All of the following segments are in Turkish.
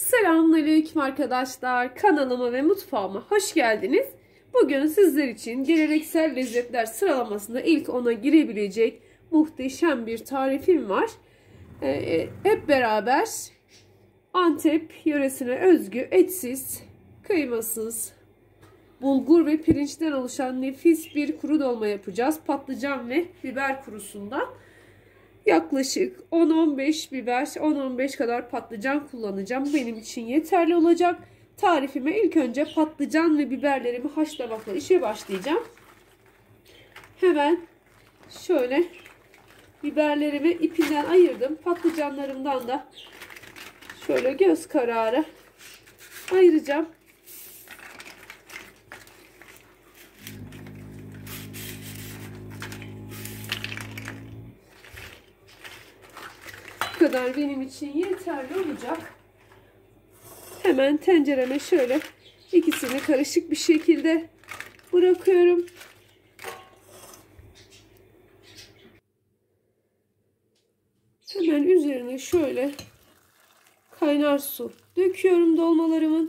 Selamünaleyküm arkadaşlar. Kanalıma ve mutfağıma hoş geldiniz. Bugün sizler için geleneksel lezzetler sıralamasında ilk 10'a girebilecek muhteşem bir tarifim var. Hep beraber Antep yöresine özgü etsiz, kıymasız, bulgur ve pirinçten oluşan nefis bir kuru dolma yapacağız. Patlıcan ve biber kurusundan. Yaklaşık 10-15 biber, 10-15 kadar patlıcan kullanacağım. Benim için yeterli olacak. Tarifime ilk önce patlıcan ve biberlerimi haşlamakla işe başlayacağım. Hemen şöyle biberlerimi ipinden ayırdım. Patlıcanlarımdan da şöyle göz kararı ayıracağım. Bu kadar benim için yeterli olacak. Hemen tencereme şöyle ikisini karışık bir şekilde bırakıyorum. Hemen üzerine şöyle kaynar su döküyorum dolmalarımın.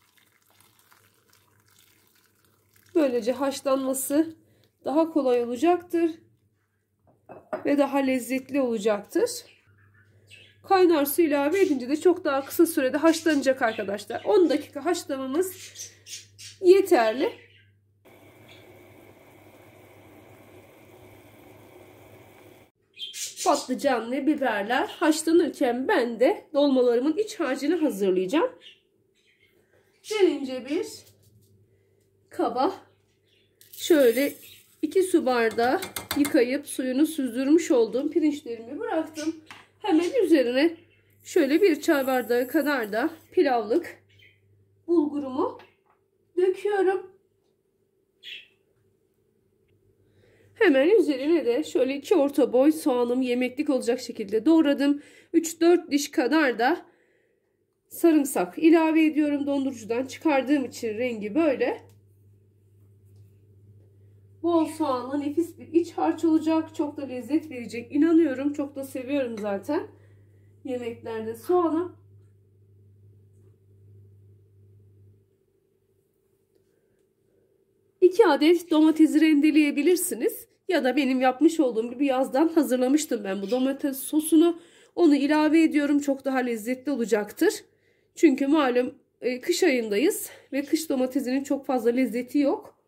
Böylece haşlanması daha kolay olacaktır ve daha lezzetli olacaktır. Kaynar su ilave edince de çok daha kısa sürede haşlanacak arkadaşlar. 10 dakika haşlamamız yeterli. Patlıcan ve biberler haşlanırken ben de dolmalarımın iç harcını hazırlayacağım. Derince bir kaba şöyle 2 su bardağı yıkayıp suyunu süzdürmüş olduğum pirinçlerimi bıraktım. Hemen üzerine şöyle bir çay bardağı kadar da pilavlık bulgurumu döküyorum. Hemen üzerine de şöyle 2 orta boy soğanım yemeklik olacak şekilde doğradım. 3-4 diş kadar da sarımsak ilave ediyorum. Dondurucudan çıkardığım için rengi böyle. Bol soğanlı nefis bir iç harç olacak. Çok da lezzet verecek. İnanıyorum. Çok da seviyorum zaten yemeklerde soğanı. İki adet domatesi rendeleyebilirsiniz. Ya da benim yapmış olduğum gibi yazdan hazırlamıştım ben bu domates sosunu. Onu ilave ediyorum. Çok daha lezzetli olacaktır. Çünkü malum kış ayındayız. Ve kış domatesinin çok fazla lezzeti yok.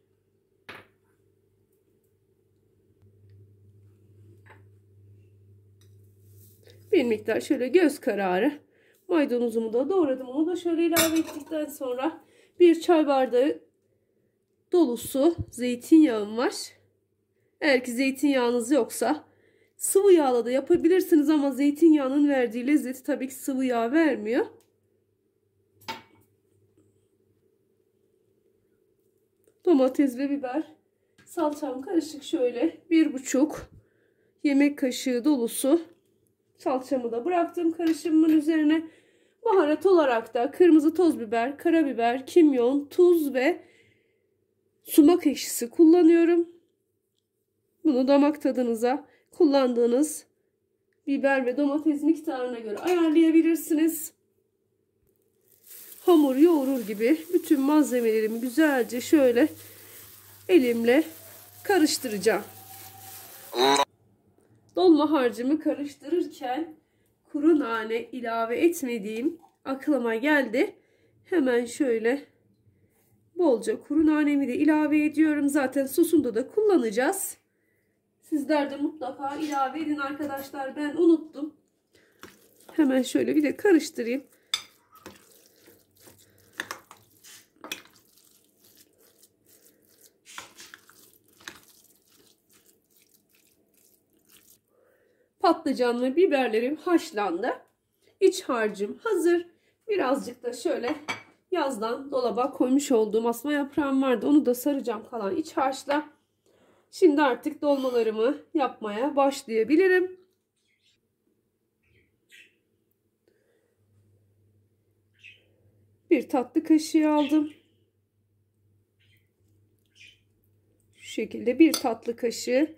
Bir miktar şöyle göz kararı maydanozumu da doğradım. Onu da şöyle ilave ettikten sonra bir çay bardağı dolusu zeytinyağım var. Eğer ki zeytinyağınız yoksa sıvı yağla da yapabilirsiniz ama zeytinyağının verdiği lezzeti tabii ki sıvı yağ vermiyor. Domates ve biber salçam karışık şöyle 1,5 yemek kaşığı dolusu salçamı da bıraktım karışımımın üzerine. Baharat olarak da kırmızı toz biber, karabiber, kimyon, tuz ve sumak ekşisi kullanıyorum. Bunu damak tadınıza kullandığınız biber ve domates miktarına göre ayarlayabilirsiniz. Hamur yoğurur gibi bütün malzemelerimi güzelce şöyle elimle karıştıracağım. Dolma harcımı karıştırırken kuru nane ilave etmediğim aklıma geldi. Hemen şöyle bolca kuru nanemi de ilave ediyorum. Zaten sosunda da kullanacağız. Sizler de mutlaka ilave edin arkadaşlar. Ben unuttum. Hemen şöyle bir de karıştırayım. Patlıcan ve biberlerim haşlandı. İç harcım hazır. Birazcık da şöyle yazdan dolaba koymuş olduğum asma yaprağım vardı. Onu da saracağım kalan iç harçla. Şimdi artık dolmalarımı yapmaya başlayabilirim. Bir tatlı kaşığı aldım. Şu şekilde bir tatlı kaşığı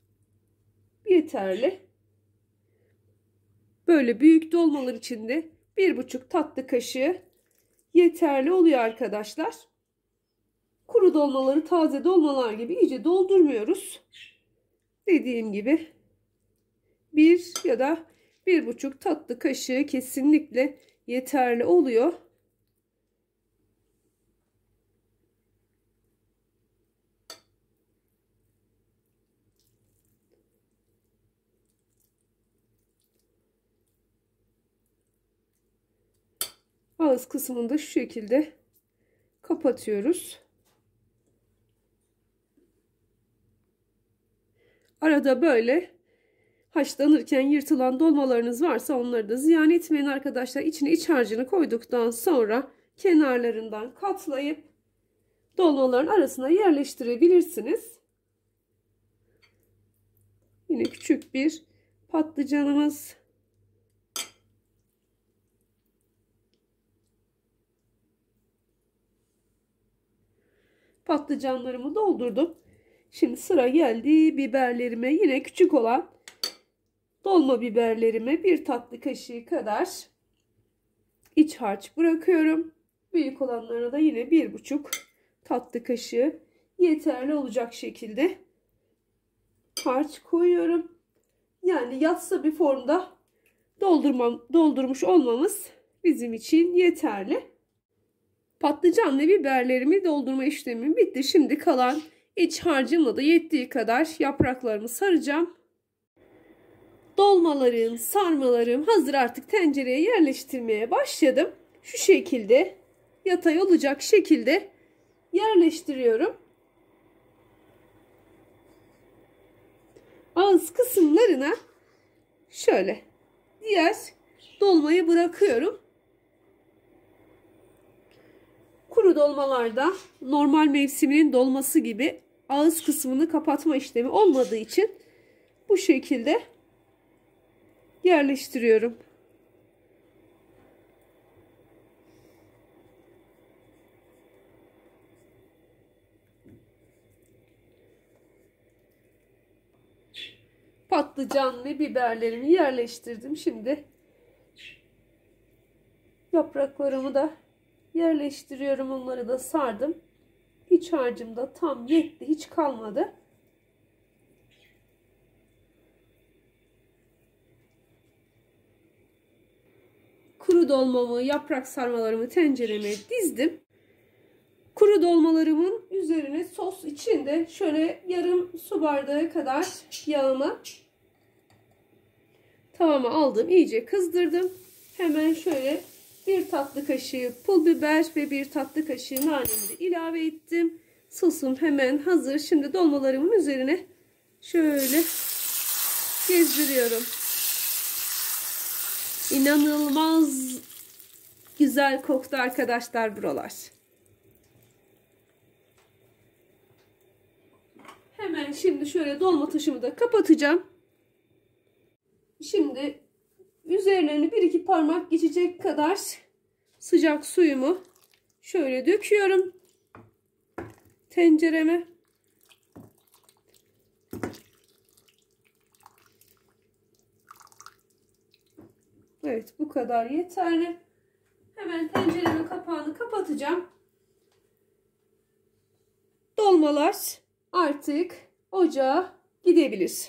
yeterli. Böyle büyük dolmalar için de 1,5 tatlı kaşığı yeterli oluyor arkadaşlar. Kuru dolmaları taze dolmalar gibi iyice doldurmuyoruz. Dediğim gibi 1 ya da 1,5 tatlı kaşığı kesinlikle yeterli oluyor. Ağız kısmını da şu şekilde kapatıyoruz. Arada böyle haşlanırken yırtılan dolmalarınız varsa onları da ziyan etmeyin arkadaşlar. İçine iç harcını koyduktan sonra kenarlarından katlayıp dolmaların arasına yerleştirebilirsiniz. Yine küçük bir patlıcanımız. Patlıcanlarımı doldurdum. Şimdi sıra geldi biberlerime. Yine küçük olan dolma biberlerime 1 tatlı kaşığı kadar iç harç bırakıyorum. Büyük olanlara da yine 1,5 tatlı kaşığı yeterli olacak şekilde harç koyuyorum. Yani yatsı bir formda doldurmuş olmamız bizim için yeterli. Patlıcan ve biberlerimi doldurma işlemim bitti. Şimdi kalan iç harcımla da yettiği kadar yapraklarımı saracağım. Dolmalarım, sarmalarım hazır, artık tencereye yerleştirmeye başladım. Şu şekilde yatay olacak şekilde yerleştiriyorum. Ağız kısımlarına şöyle diğer dolmayı bırakıyorum. Kuru dolmalarda normal mevsiminin dolması gibi ağız kısmını kapatma işlemi olmadığı için bu şekilde yerleştiriyorum. Patlıcan ve biberlerimi yerleştirdim. Şimdi yapraklarımı da yerleştiriyorum. Onları da sardım. İç harcım da tam yetti. Hiç kalmadı. Kuru dolmamı, yaprak sarmalarımı tencereme dizdim. Kuru dolmalarımın üzerine sos içinde şöyle yarım su bardağı kadar yağımı tavama aldım. İyice kızdırdım. Hemen şöyle 1 tatlı kaşığı pul biber ve 1 tatlı kaşığı nanemi de ilave ettim. Sosum hemen hazır. Şimdi dolmalarımın üzerine şöyle gezdiriyorum. İnanılmaz güzel koktu arkadaşlar buralar. Hemen şimdi şöyle dolma taşımı da kapatacağım. Şimdi üzerlerine 1-2 parmak geçecek kadar sıcak suyumu şöyle döküyorum tencereme. Evet, bu kadar yeterli. Hemen tenceremin kapağını kapatacağım. Dolmalar artık ocağa gidebilir.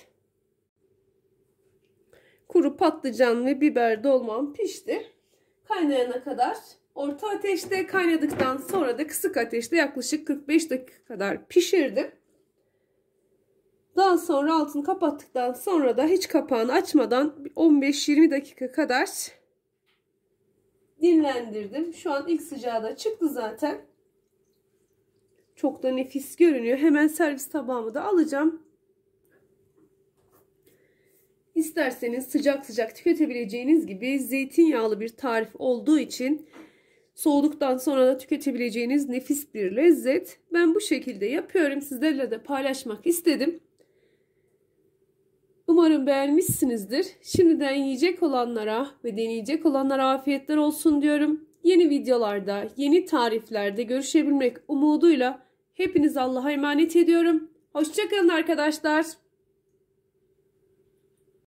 Kuru patlıcan ve biber dolmam pişti. Kaynayana kadar orta ateşte, kaynadıktan sonra da kısık ateşte yaklaşık 45 dakika kadar pişirdim. Daha sonra altını kapattıktan sonra da hiç kapağını açmadan 15-20 dakika kadar dinlendirdim. Şu an ilk sıcağı da çıktı zaten. Çok da nefis görünüyor. Hemen servis tabağımı da alacağım. İsterseniz sıcak sıcak tüketebileceğiniz gibi zeytinyağlı bir tarif olduğu için soğuduktan sonra da tüketebileceğiniz nefis bir lezzet. Ben bu şekilde yapıyorum. Sizlerle de paylaşmak istedim. Umarım beğenmişsinizdir. Şimdiden yiyecek olanlara ve deneyecek olanlara afiyetler olsun diyorum. Yeni videolarda, yeni tariflerde görüşebilmek umuduyla hepinizi Allah'a emanet ediyorum. Hoşça kalın arkadaşlar.